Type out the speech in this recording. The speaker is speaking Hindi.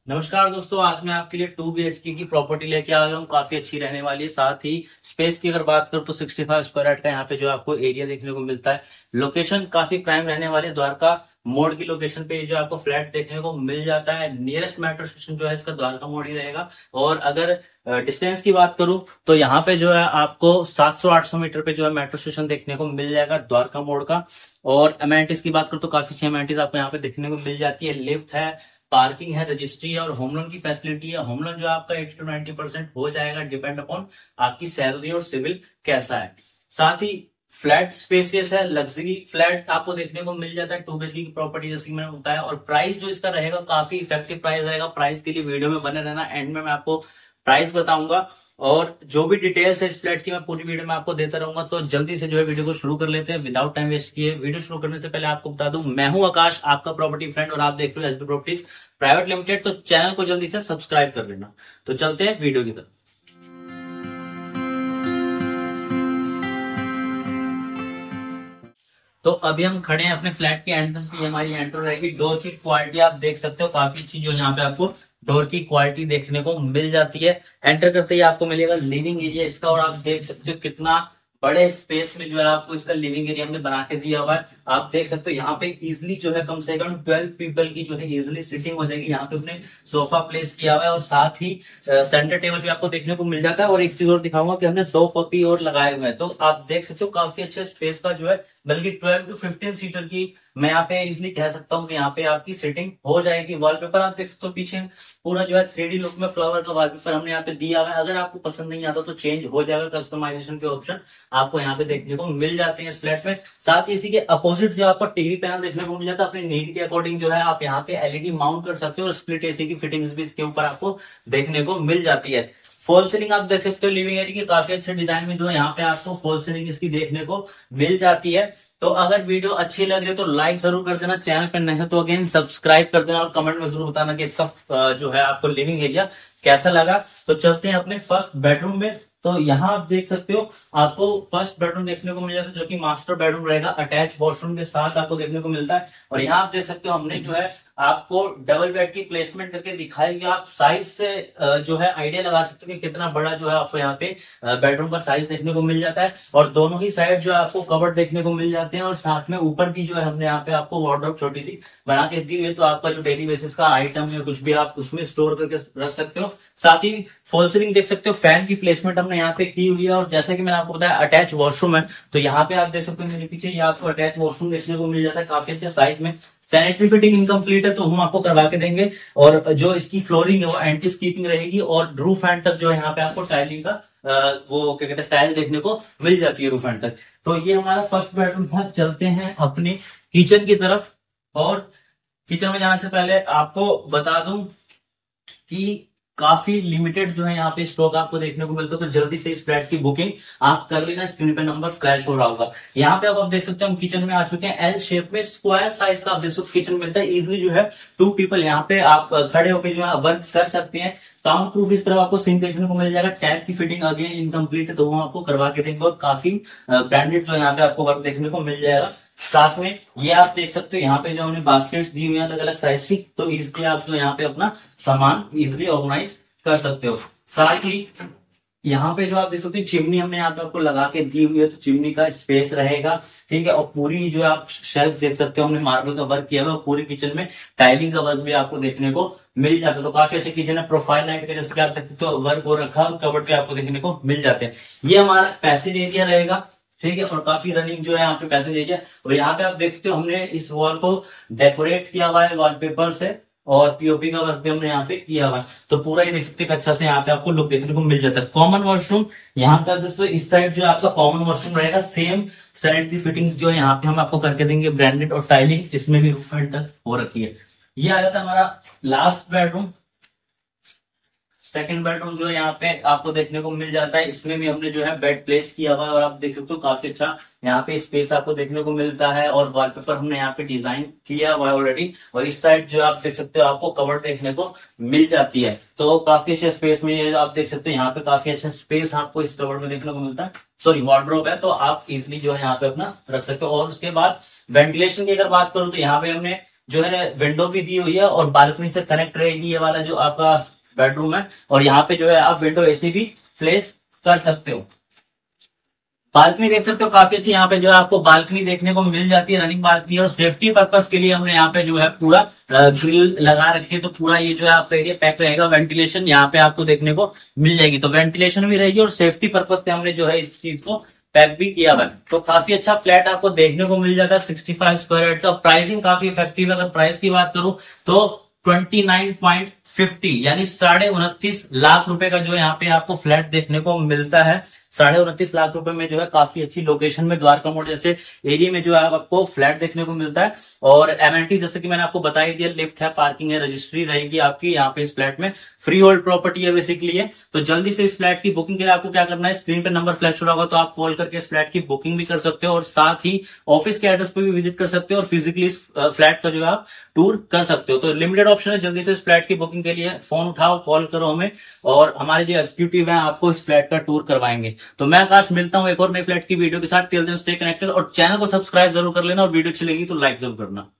नमस्कार दोस्तों, आज मैं आपके लिए 2 BHK की प्रॉपर्टी लेके आ गया हूँ। काफी अच्छी रहने वाली है। साथ ही स्पेस की अगर बात करूँ तो 65 स्क्वायर यार्ड का यहाँ पे जो आपको एरिया देखने को मिलता है। लोकेशन काफी प्राइम रहने वाली है। द्वारका मोड़ की लोकेशन पे ये जो आपको फ्लैट देखने को मिल जाता है। नियरेस्ट मेट्रो स्टेशन जो है इसका द्वारका मोड़ ही रहेगा। और अगर डिस्टेंस की बात करूं तो यहाँ पे जो है आपको 700-800 मीटर पे जो है मेट्रो स्टेशन देखने को मिल जाएगा द्वारका मोड़ का। और अमेनिटीज की बात करूं तो काफी अच्छी अमेनिटीज आपको यहाँ पे देखने को मिल जाती है। लिफ्ट है, पार्किंग है, रजिस्ट्री है और होम लोन की फैसिलिटी है। होम लोन जो आपका 80 to 90% हो जाएगा, डिपेंड अपॉन आपकी सैलरी और सिविल कैसा है। साथ ही फ्लैट स्पेसियस है, लग्जरी फ्लैट आपको देखने को मिल जाता है 2 BHK की प्रॉपर्टी, जैसे कि मैंने बताया। और प्राइस जो इसका रहेगा काफी इफेक्टिव प्राइस रहेगा। प्राइस के लिए वीडियो में बने रहना, एंड में मैं आपको प्राइस बताऊंगा और जो भी डिटेल्स है इस फ्लैट की मैं पूरी वीडियो में आपको देता रहूंगा। तो जल्दी से जो है वीडियो को शुरू कर लेते हैं विदाउट टाइम वेस्ट किए। वीडियो शुरू करने से पहले आपको बता दूं, मैं हूं आकाश, आपका प्रॉपर्टी फ्रेंड, और आप देख रहे हो एसबी प्रॉपर्टीज प्राइवेट लिमिटेड। तो चैनल को जल्दी से सब्सक्राइब कर लेना। तो चलते हैं वीडियो की तरफ। तो अभी हम खड़े हैं अपने फ्लैट के एंट्रेंस की। हमारी एंट्री रहेगी। डोर की क्वालिटी आप देख सकते हो, काफी अच्छी जो यहाँ पे आपको डोर की क्वालिटी देखने को मिल जाती है। एंटर करते ही आपको मिलेगा लिविंग एरिया इसका, और आप देख सकते हो कितना बड़े स्पेस में जो है आपको इसका लिविंग एरिया हमने बना के दिया हुआ है। आप देख सकते हो यहाँ पे इजिली जो है कम से कम 12 पीपल की जो है इजिली सिटिंग हो जाएगी। यहाँ पे अपने सोफा प्लेस किया हुआ है और साथ ही सेंटर टेबल भी आपको देखने को मिल जाता है। और एक चीज और दिखाऊंगा कि हमने 2 पपी और लगाए हुए हैं। तो आप देख सकते हो काफी अच्छे स्पेस का जो है, बल्कि 12 to 15 सीटर की मैं यहाँ पे इजिली कह सकता हूँ कि यहाँ पे आपकी सिटिंग हो जाएगी। वॉलपेपर आप देख सकते हो पीछे पूरा जो है 3D लुक में फ्लावर का वॉलपेपर हमने यहाँ पे दिया हुआ है। अगर आपको पसंद नहीं आता तो चेंज हो जाएगा। कस्टमाइजेशन के ऑप्शन आपको यहाँ पे देखने को मिल जाते हैं इस फ्लैट में। साथ ही इसी के अपोजिट जो आपको टीवी पैनल देखने को मिल जाता है। अपनी नीड के अकॉर्डिंग जो है आप यहाँ पे एलईडी माउंट कर सकते हो और स्प्लिट एसी की फिटिंग्स भी इसके ऊपर आपको देखने को मिल जाती है। फॉल सीलिंग आप देख सकते हो लिविंग एरिया की काफी अच्छे डिजाइन में जो है यहाँ पे आपको फॉल सीलिंग इसकी देखने को मिल जाती है। तो अगर वीडियो अच्छी लग रही है तो लाइक जरूर कर देना। चैनल पर नहीं है तो अगेन सब्सक्राइब कर देना और कमेंट में जरूर बताना कि इसका जो है आपको लिविंग एरिया कैसा लगा। तो चलते हैं अपने फर्स्ट बेडरूम में। तो यहाँ आप देख सकते हो आपको फर्स्ट बेडरूम देखने को मिल जाता है, जो कि मास्टर बेडरूम रहेगा। अटैच वॉशरूम के साथ आपको देखने को मिलता है। और यहाँ आप देख सकते हो हमने जो है आपको डबल बेड की प्लेसमेंट करके दिखाई है। आप साइज से जो है आइडिया लगा सकते हो कि कितना बड़ा जो है आपको यहाँ पे बेडरूम का साइज देखने को मिल जाता है। और दोनों ही साइड जो है आपको कबर्ड देखने को मिल जाते हैं। और साथ में ऊपर भी जो है हमने यहाँ पे आपको वार्डरोब छोटी सी बना के दी हुई है। तो आपका जो डेली बेसिस का आइटम है कुछ भी आप उसमें स्टोर करके रख सकते हो। साथ ही फॉल सीलिंग देख सकते हो, फैन की प्लेसमेंट हमने यहाँ पे की हुई है। और जैसा कि मैंने आपको बताया अटैच वॉशरूम है, तो यहाँ पे आप देख सकते हो मेरे पीछे ये आपको अटैच वॉशरूम देखने को मिल जाता है काफी अच्छा साइज में। सैनिटरी फिटिंग इनकम्प्लीट है तो हम आपको करवा के देंगे। और जो इसकी फ्लोरिंग है वो एंटी स्कीपिंग रहेगी। और रूफ एंड तक जो है यहाँ पे आपको टाइलिंग का वो क्या कहते हैं टाइल देखने को मिल जाती है रूफ एंड तक। तो ये हमारा फर्स्ट बेडरूम था। चलते हैं अपने किचन की तरफ। और किचन में जाने से पहले आपको बता दूं कि काफी लिमिटेड जो है यहाँ पे स्टॉक आपको देखने को मिलता है। तो जल्दी से इस फ्लैट की बुकिंग आप कर लेना। स्क्रीन पे नंबर फ्लैश हो रहा होगा। यहाँ पे आप देख सकते हो हम किचन में आ चुके हैं। एल शेप में स्क्वायर साइज का आप देख सकते किचन मिलता है। इजिली जो है 2 पीपल यहाँ पे आप खड़े होकर जो है वर्क कर सकते हैं। साउंड प्रूफ इस तरह आपको सिंक देखने को मिल जाएगा। टैप की फिटिंग अगेन इनकम्प्लीट है तो वो आपको करवा के देंगे। और काफी ब्रांडेड जो यहाँ पे आपको वर्क देखने को मिल जाएगा। साथ में ये आप देख सकते हो यहाँ पे जो हमने बास्केट्स दी हुई है अलग अलग साइज की, तो इसलिए आप जो यहाँ पे अपना सामान इजिली ऑर्गेनाइज कर सकते हो। साथ ही यहाँ पे जो आप देख सकते हो चिमनी हमने यहाँ पे आपको लगा के दी हुई है, तो चिमनी का स्पेस रहेगा। ठीक है। और पूरी जो आप शेल्फ देख सकते हो हमने मार्बल का वर्क किया हुआ है। पूरी किचन में टाइलिंग का वर्क भी आपको देखने को मिल जाता है। तो काफी अच्छी किचन है। प्रोफाइल लाइट का जैसे कि आप देख सकते हो वर्क हो रखा है और कबर्ड पे आपको देखने को मिल जाते हैं। ये हमारा पैसेज एरिया रहेगा। ठीक है। और काफी रनिंग जो है यहाँ पे पैसेज एरिया। और यहाँ पे आप देख सकते हो हमने इस वॉल को डेकोरेट किया हुआ है वॉलपेपर से। और पीओपी का वर्क भी हमने यहाँ पे किया हुआ है। तो पूरा ये देख सकते हैं अच्छा से यहाँ पे आपको लुक देखने को मिल जाता है। कॉमन वॉशरूम यहाँ पे दोस्तों इस साइड जो आपका कॉमन वॉशरूम रहेगा। सेम सैनिटरी फिटिंग्स जो है यहाँ पे हम आपको करके देंगे ब्रांडेड। और टाइलिंग इसमें भी रूफ एंड तक हो रखी है। ये आ जाता है हमारा लास्ट बेडरूम। सेकंड बेडरूम जो है यहाँ पे आपको देखने को मिल जाता है। इसमें भी हमने जो है बेड प्लेस किया हुआ है। और आप देख सकते हो काफी अच्छा यहाँ पे स्पेस आपको देखने को मिलता है। और वॉलपेपर हमने यहाँ पे डिजाइन किया हुआ है ऑलरेडी। और इस साइड जो आप देख सकते हो आपको कवर देखने को मिल जाती है। तो काफी अच्छे स्पेस में आप देख सकते हो यहाँ पे काफी अच्छा स्पेस आपको इस कवर में देखने को मिलता है। सॉरी वार्डरोब है, तो आप इजिली जो है यहाँ पे अपना रख सकते हो। और उसके बाद वेंटिलेशन की अगर बात करूं तो यहाँ पे हमने जो है विंडो भी दी हुई है और बालकनी से कनेक्ट रहेगी ये वाला जो आपका बेडरूम है। और यहाँ पे जो है आप विंडो एसी भी प्लेस कर सकते हो। बालकनी देख सकते हो काफी अच्छी, यहाँ पे जो है आपको बालकनी देखने को मिल जाती है, रनिंग बालकनी। और सेफ्टी पर्पस के लिए हमने यहाँ पे जो है पूरा ग्रिल लगा रखी है, तो पूरा ये जो है आपका एरिया पैक रहेगा। वेंटिलेशन यहाँ पे आपको देखने को मिल जाएगी, तो वेंटिलेशन भी रहेगी और सेफ्टी पर्पस से हमने जो है इस चीज को पैक भी किया हुआ है। तो काफी अच्छा फ्लैट आपको देखने को मिल जाता है 65 स्क्वायर यार्ड का। प्राइसिंग काफी इफेक्टिव है। अगर प्राइस की बात करूं तो 29.50 यानी 29.5 लाख रुपए का जो यहाँ पे आपको फ्लैट देखने को मिलता है। 29.5 लाख रुपए में जो है काफी अच्छी लोकेशन में द्वारका मोड़ जैसे एरिया में जो है आपको फ्लैट देखने को मिलता है। और एमिनिटी जैसे कि मैंने आपको बता ही दिया, लिफ्ट है, पार्किंग है, रजिस्ट्री रहेगी आपकी यहाँ पे इस फ्लैट में। फ्री होल्ड प्रॉपर्टी है बेसिकली है। तो जल्दी से इस फ्लैट की बुकिंग के लिए आपको क्या करना है, स्क्रीन पे नंबर फ्लैश हो रहा होगा, तो आप कॉल करके इस फ्लैट की बुकिंग भी कर सकते हो और साथ ही ऑफिस के एड्रेस पे भी विजिट कर सकते हो और फिजिकली इस फ्लैट का जो है आप टूर कर सकते हो। तो लिमिटेड ऑप्शन है, जल्दी से इस फ्लैट की बुकिंग के लिए फोन उठाओ, कॉल करो हमें और हमारे जो एग्जीक्यूटिव हैं आपको इस फ्लैट का टूर करवाएंगे। तो मैं आकाश मिलता हूं एक और नई फ्लैट की वीडियो के साथ। टिल देन स्टे कनेक्टेड और चैनल को सब्सक्राइब जरूर कर लेना और वीडियो अच्छी लगी तो लाइक जरूर करना।